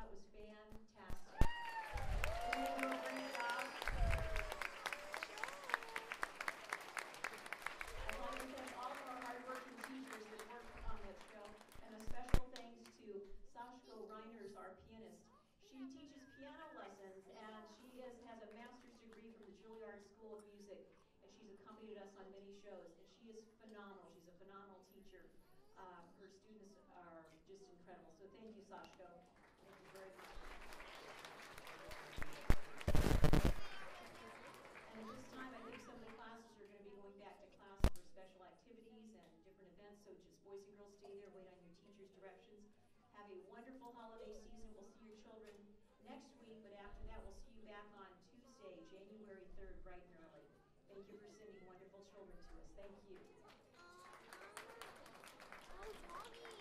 That was fantastic. Didn't they do a great job? I'd like to thank all of our hardworking teachers that worked on that show, and a special thanks to Sashko Reiners, our pianist. She teaches piano lessons, and she has a master's degree from the Juilliard School of Music, and she's accompanied us on many shows, and she is phenomenal. She's a phenomenal teacher. Her students are just incredible. So thank you, Sashko. Thank you very much. And at this time, I think some of the classes are going to be going back to class for special activities and different events. So just boys and girls, stay there, wait on your teacher's directions. Have a wonderful holiday season. We'll see your children next week, but after that, we'll see you back on Tuesday, January 3rd, bright and early. Thank you for sending wonderful children to us. Thank you. Oh, Mommy.